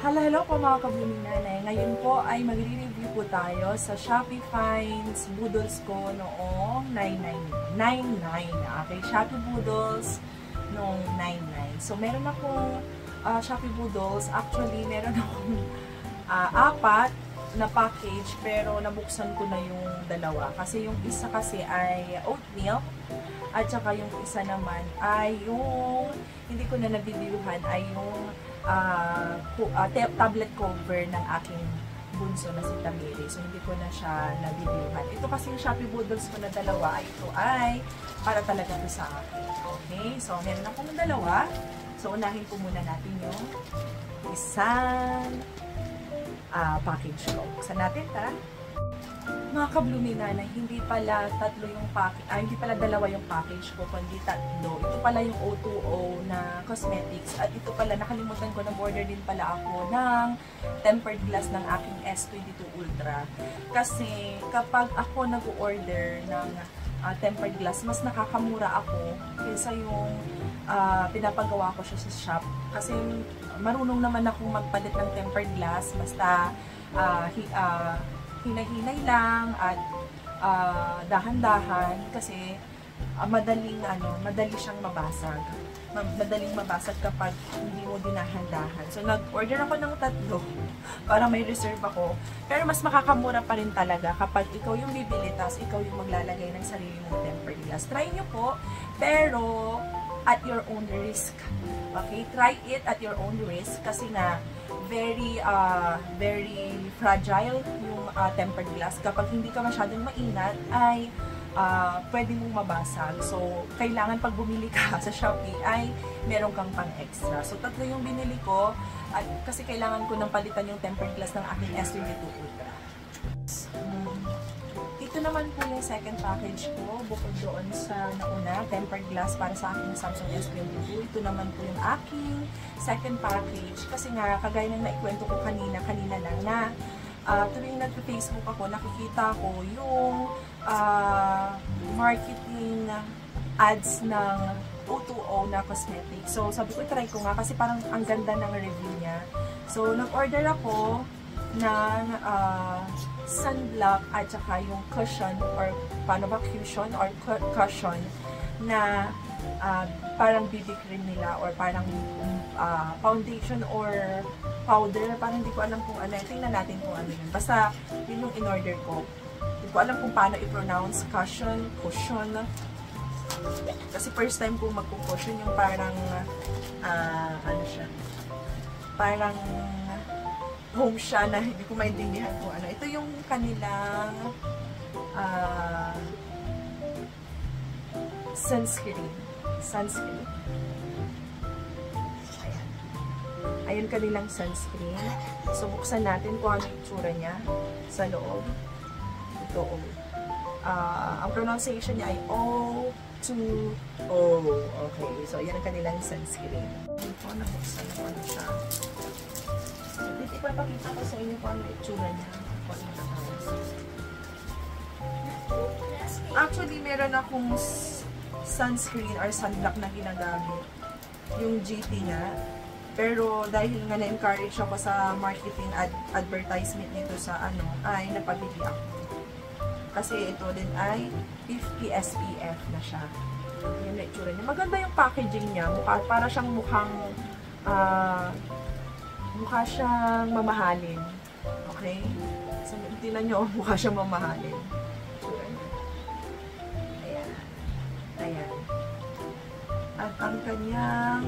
Hello po mga ka-blooming nanay. Ngayon po ay magre-review po tayo sa Shopee Finds Boodles ko noong 99. Okay, Shopee Boodles noong 99. So meron akong Shopee Boodles. Actually, meron akong apat na package pero nabuksan ko na yung dalawa. Kasi yung isa kasi ay oatmeal at saka yung isa naman ay yung hindi ko na nabibiluhan ay yung tablet cover ng aking bunso na si Tamiri. So, hindi ko na siya nabibiluhan. Ito kasi yung Shopee Boodles ko na dalawa. Ito ay para talaga ito sa akin. Okay? So, meron akong dalawa. So, unahin ko muna natin yung isang package ko. Buksan natin, tara. Mga ka-blooming nanay, hindi pala tatlo yung package, hindi pala dalawa yung package ko, kundi tatlo. Ito pala yung O2O na cosmetics. At ito pala, nakalimutan ko, nag-order din pala ako ng tempered glass ng aking S22 Ultra. Kasi kapag ako nag-order ng tempered glass, mas nakakamura ako kaysa yung pinapagawa ko siya sa shop. Kasi marunong naman akong magpalit ng tempered glass, basta hinay-hinay lang at dahan-dahan kasi madali siyang mabasag. Madaling mabasag kapag hindi mo dinahan-dahan. So nag-order ako ng tatlo para may reserve ako. Pero mas makakamura pa rin talaga kapag ikaw yung bibili tapos ikaw yung maglalagay ng sarili mong tempered glass. Try nyo po, pero at your own risk. Okay? Try it at your own risk kasi nga very fragile yung tempered glass. Kapag hindi ka masyadong maingat ay pwede mong mabasag. So, kailangan pag bumili ka sa Shopee ay meron kang pang extra. So, tatlo yung binili ko at kasi kailangan ko nang palitan yung tempered glass ng aking S22 Ultra. Ito naman po yung second package ko, bukod doon sa nauna, tempered glass para sa aking Samsung S22. Ito naman po yung aking second package. Kasi nga, kagaya ng naikwento ko kanina lang na tuwing nag-Facebook ako, nakikita ko yung marketing ads ng O2O na cosmetics. So, sabi ko, try ko nga kasi parang ang ganda ng review niya. So, nag-order ako ng sunblock at saka yung cushion or paano ba cushion or cushion na parang BB cream nila or parang foundation or powder, parang hindi ko alam kung ano. Tingnan natin kung ano yun. Basta yun yung in-order ko. Hindi ko alam kung paano i-pronounce cushion. Kasi first time ko magpo-cushion yung parang ano siya. Parang home siya na hindi ko maintindihan kung ano. Ito yung kanilang sunscreen. Ayan. Ayan kanilang sunscreen. So, buksan natin kung ano yung itsura niya sa loob. Ito, O. Ang pronunciation niya ay O2O. Okay. So, ayan ang kanilang sunscreen. Ito, nabuksan na ano siya. Dito ipapakita ko sa inyo kung ano yung itsura niya. Actually, meron akong sunscreen or sunblock na ginagamit. Yung GT nga. Pero dahil nga na-encourage ako sa marketing advertisement nito sa ano, ay napabili ako. Kasi ito din ay 50 SPF na siya. Yung itsura niya. Maganda yung packaging niya. Para siyang mukha siyang mamahalin. Okay? So, tingnan nyo, mukha siyang mamahalin. Ayan. Ayan. At ang kanyang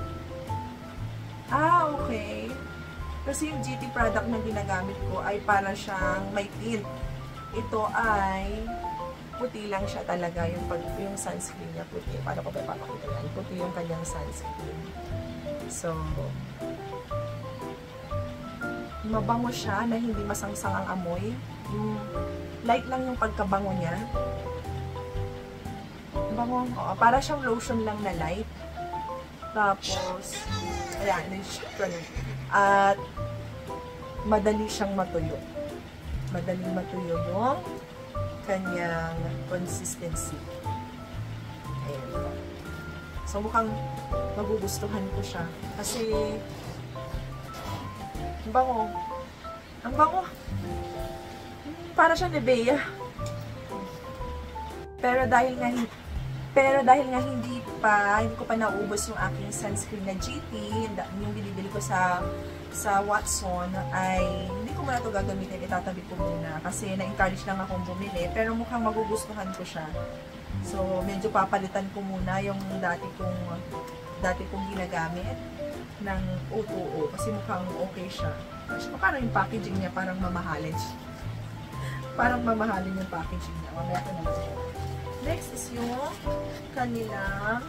okay. Kasi yung GT product na ginagamit ko ay para siyang may tint. Ito ay puti lang siya talaga. Yung sunscreen niya puti. Paano ko ba papakita yan? Puti yung kanyang sunscreen. So, mabango siya na hindi masangsang ang amoy. Light lang yung pagkabango niya. Bango, para siyang lotion lang na light. Tapos, ayan, at madali siyang matuyo. Madaling matuyo yung kanyang consistency. Ayan. So, mukhang magugustuhan ko siya. Kasi, Ang bango. Ang bango. Para siya Nivea. Pero dahil nga hindi ko pa naubos yung aking sunscreen na GT, yung binibili ko sa Watson, ay hindi ko muna ito gagamitin, itatabi ko muna kasi na-encourage lang akong bumili, pero mukhang magugustuhan ko siya. So medyo papalitan ko muna yung dati kong ginagamit ng O2O kasi mukhang okay siya. Parang yung packaging niya parang mamahalin. Parang mamahalin yung packaging niya. Mamaya ko naman siya. Next is yung kanilang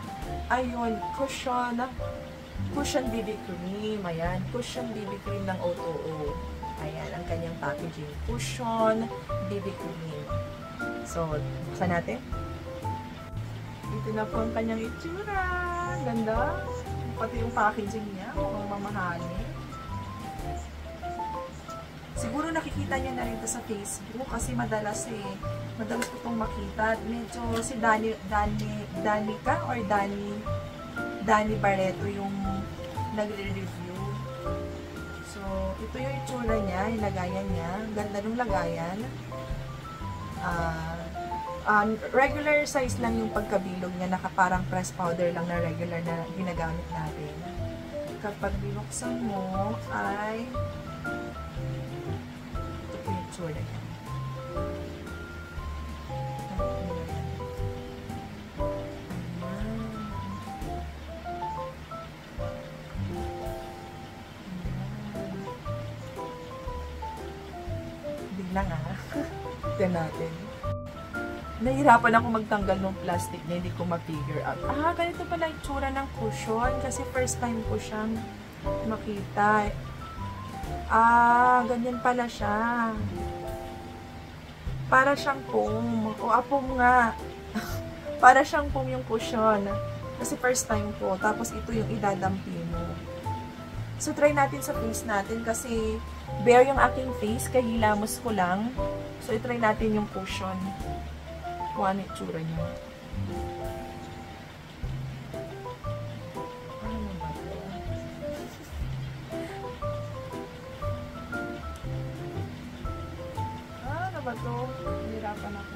cushion BB cream. Ayan, cushion BB cream ng O2O. Ayan, ang kanyang packaging. Cushion BB cream. So, buksan natin. Ito na po ang kanyang itsura. Ganda. Pati yung packaging niya. Mukhang mamahalin. Siguro nakikita niya na rin ito sa Facebook kasi madalas ko itong makita. Medyo si Danica or Danny Barreto yung nagre-review. So, ito yung itsura niya, yung lagayan niya. Ganda ng lagayan. Regular size lang yung pagkabilog niya, parang press powder lang na regular na ginagamit natin. Kapag binuksan mo ay ito po yung itsura niya. Lang tignan natin. Nahihirapan ako magtanggal ng plastic niya, hindi ko ma-figure out. Ganito pala yung tsura ng cushion kasi first time ko siyang makita. Ganyan pala siya. Para siyang foam. Foam nga. Para siyang foam yung cushion. Kasi first time ko. Tapos ito yung idadampi mo. So, try natin sa face natin kasi bare yung aking face, kahilamos ko lang. So, i-try natin yung cushion. Kung ano yung tsura niya. Ano ba ito? Ano ba ito? Hirapan ako.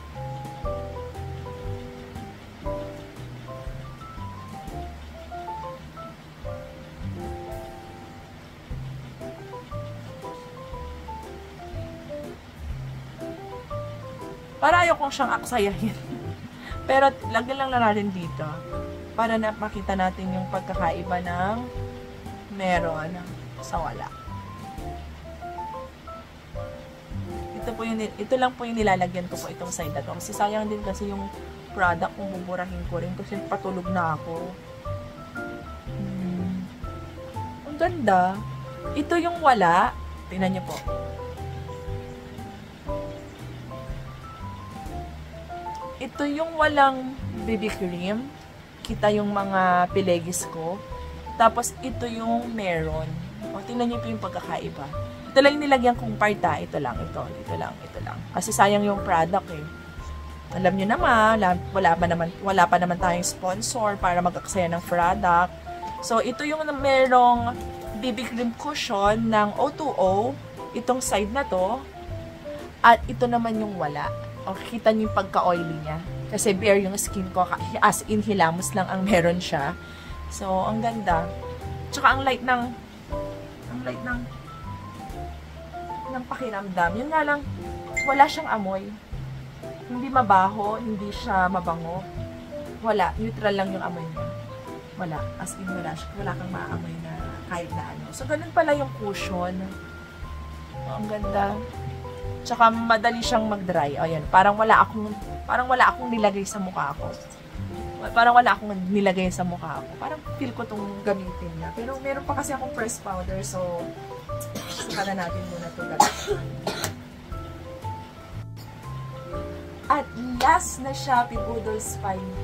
Para ayokong siyang aksayahin. Pero lagyan lang natin dito para na makita natin yung pagkakaiba ng meron sa wala. Ito lang po yung nilalagyan ko po itong side na to. Kasi sayang din kasi yung product kung buburahin ko rin kasi patulog na ako. Ang ganda. Ito yung wala. Tingnan niyo po. Ito yung walang BB cream. Kita yung mga pilegis ko. Tapos, ito yung meron. O, tingnan niyo po yung pagkakaiba. Ito lang yung nilagyan kong part, ha. Ito lang. Kasi sayang yung product, eh. Alam niyo naman, wala pa naman tayong sponsor para mag-aksaya ng product. So, ito yung merong BB cream cushion ng O2O. Itong side na to. At ito naman yung wala. O, kita niyo yung pagka-oily niya. Kasi bare yung skin ko. As in, hilamos lang ang meron siya. So, ang ganda. Tsaka ang light ng pakiramdam. Yun nga lang, wala siyang amoy. Hindi mabaho, hindi siya mabango. Wala. Neutral lang yung amoy niya. Wala. As in, wala kang maamoy na kahit na ano. So, ganun pala yung cushion. O, ang ganda. Tsaka madali siyang mag-dry. Ayan, parang wala akong nilagay sa mukha ko. Parang feel ko tong gamitin na. Pero meron pa kasi akong pressed powder, so saka na natin muna ito gamitin. At last na Shopee Boodles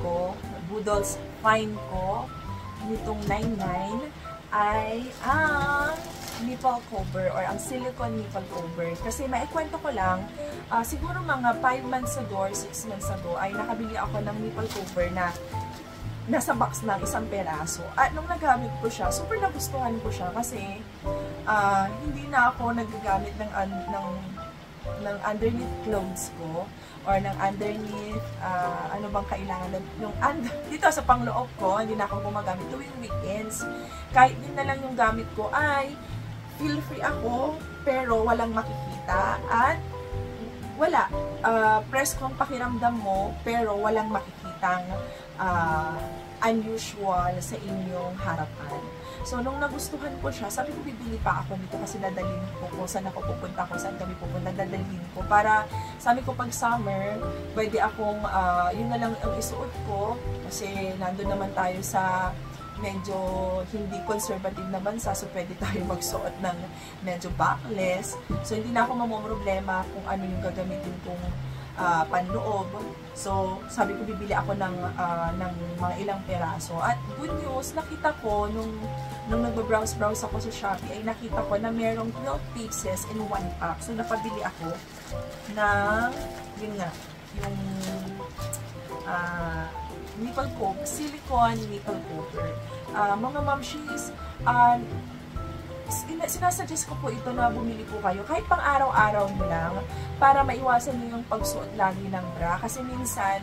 Fine ko nitong 99 ay ang nipple cover or ang silicone nipple cover. Kasi maikwento ko lang, siguro mga 5 months ago or 6 months ago ay nakabili ako ng nipple cover na nasa box ng isang peraso. At nung nagamit ko siya, super nagustuhan ko siya kasi hindi na ako nagagamit ng underneath clothes ko or ng underneath ano bang kailangan dito sa pangloob ko, hindi na ako gumagamit tuwing weekends. Kahit din na lang yung gamit ko ay feel free ako pero walang makikita at wala press kong pakiramdam mo pero walang makikitang unusual sa inyong harapan. So, nung nagustuhan ko siya, sabi ko bibili pa ako nito kasi dadalhin ko kung saan ako pupunta, kung saan kami pupunta, dadalhin ko. Para, sabi ko pag summer, pwede akong, yun na lang ang isuot ko kasi nandun naman tayo sa medyo hindi conservative na bansa, so pwede tayo magsuot ng medyo backless. So, hindi na ako mamomroblema kung ano yung gagamitin kong panloob. So, sabi ko bibili ako ng mga ilang peraso. At good news, nakita ko nung nagbabrowse-browse ako sa Shopee, ay nakita ko na merong 12 pieces in 1 pack. So, napabili ako ng, yun nga, yung nipple cover, silicone nipple cover. Mga mamshis, sinasuggest ko po ito na bumili po kayo kahit pang araw-araw nyo lang para maiwasan nyo yung pagsuot lagi ng bra kasi minsan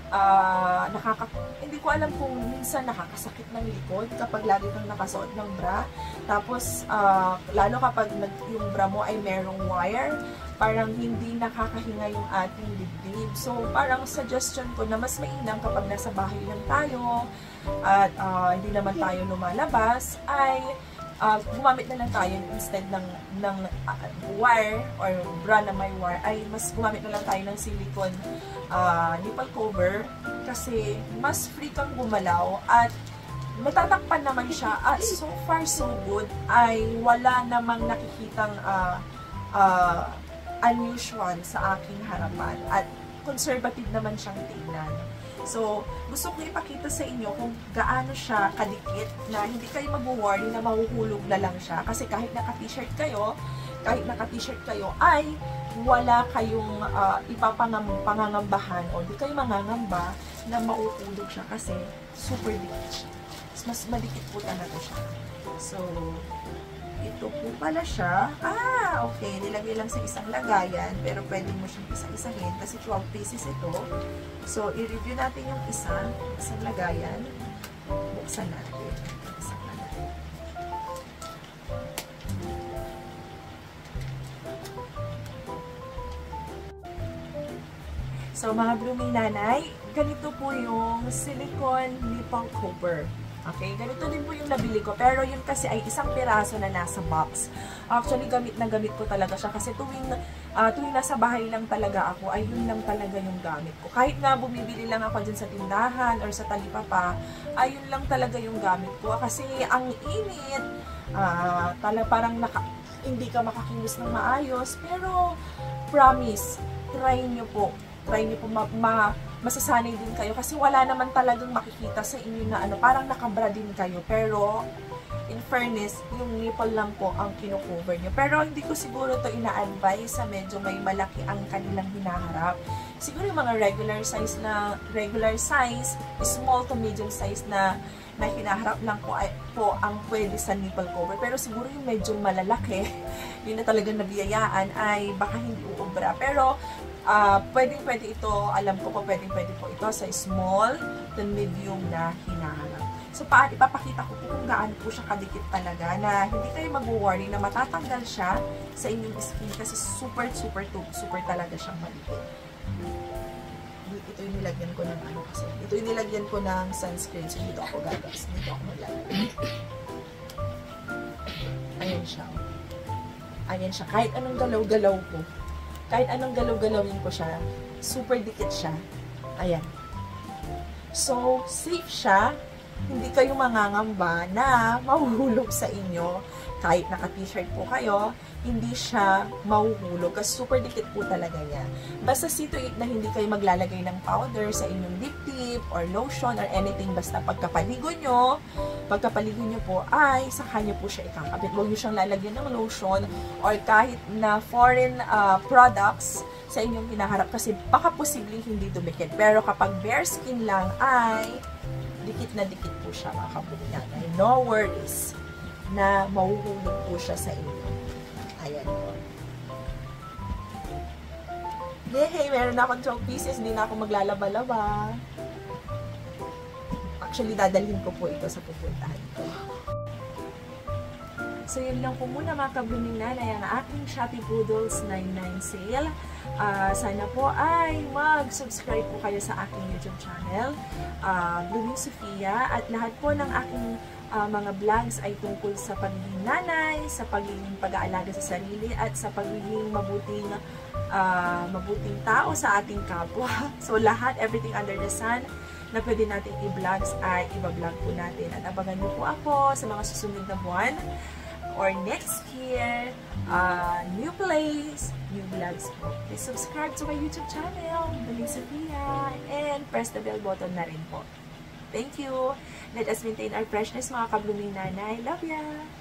hindi ko alam kung minsan nakakasakit ng likod kapag lagi kang nakasuot ng bra, tapos lalo kapag yung bra mo ay merong wire, parang hindi nakakahinga yung ating dibdib. So parang suggestion ko na mas mainam kapag nasa bahay lang tayo at hindi naman tayo lumalabas ay gumamit na lang tayo instead ng wire or bra na may wire, ay mas gumamit na lang tayo ng silicone nipple cover kasi mas free kang gumalaw at matatakpan naman siya at so far so good ay wala namang nakikitang unusual sa aking harapan at conservative naman siyang tingnan. So, gusto ko ipakita sa inyo kung gaano siya kadikit na hindi kayo mag-worry na mahuhulog na lang siya. Kasi kahit naka-t-shirt kayo, ay wala kayong ipapangangambahan o di kayo mangangamba na mauhulog siya kasi super dikit siya. Mas madikit po talaga siya. So, ito po pala siya. Okay. Nilagay lang sa isang lagayan. Pero pwede mo siyang isa-isahin. Kasi 12 pieces ito. So, i-review natin yung isang lagayan. Buksan natin. Isang lagayan. So, mga blooming nanay, ganito po yung silicone nipple cover. Okay, ganito din po yung nabili ko. Pero yun kasi ay isang piraso na nasa box. Actually, gamit na gamit ko talaga siya. Kasi tuwing nasa bahay lang talaga ako, ay yun lang talaga yung gamit ko. Kahit nga bumibili lang ako dyan sa tindahan or sa talipapa, ay yun lang talaga yung gamit ko. Kasi ang init, parang hindi ka makakilos ng maayos. Pero, promise, try nyo po. Masasanay din kayo kasi wala naman talagang makikita sa inyo na parang nakabra din kayo, pero in fairness, yung nipple lang po ang kino-cover nyo. Pero hindi ko siguro to ina-advise sa medyo may malaki ang kanilang hinaharap. Siguro yung mga regular size, small to medium size na hinaharap lang po ang pwede sa nipple cover. Pero siguro yung medyo malalaki, yun na talagang nabiyayaan, ay baka hindi uubra. Pero pwede ito, alam ko po pwede po ito sa small to medium na hinahanap. So, ipapakita ko po kung gaano po siya kadikit talaga na hindi kayo mag-worry na matatanggal siya sa inyong skin kasi super talaga siyang madikit. Ito yung nilagyan ko ng kasi. Ito yung nilagyan ko ng sunscreen. So, dito ako gagas. Dito ako maglagay. Ayan siya. Ayan siya. Kahit anong galaw-galaw ko. Kahit anong galaw-galawin ko siya, super dikit siya. Ayan. So, safe siya. Hindi kayo mangangamba na mahuhulog sa inyo. Kahit naka-t-shirt po kayo, hindi siya mahuhulog kasi super dikit po talaga niya. Basta see to it na hindi kayo maglalagay ng powder sa inyong lip tip or lotion or anything. Basta pagkapaligo nyo po ay saka nyo po siya ikakabit. Huwag nyo siyang lalagyan ng lotion or kahit na foreign products sa inyong hinaharap kasi baka posibleng hindi dumikit. Pero kapag bare skin lang ay Dikit na dikit po siya mga kablooming nanay. No worries na mahuhulog po siya sa inyo. Ayan po. Yay! Meron na akong chalk pieces. Hindi na ako maglalaba-laba. Actually, dadalhin ko po ito sa pupuntahan ko. So, yun lang po muna mga kablooming nanay ang aking Shopee Poodles 99 sale. Sana po ay mag-subscribe po kayo sa aking YouTube channel, Blooming Sofia, at lahat po ng aking mga vlogs ay tungkol sa pagiging nanay, sa pagiging pag-aalaga sa sarili, at sa pagiging mabuting tao sa ating kapwa. So, lahat, everything under the sun, na pwede natin i-vlogs ay i-vlog po natin. At abangan niyo po ako sa mga susunod na buwan or next year, new place, new vlogs po. Please subscribe to my YouTube channel, Blooming Sofia, and press the bell button na rin po. Thank you! Let us maintain our freshness mga kablooming nanay. Love ya!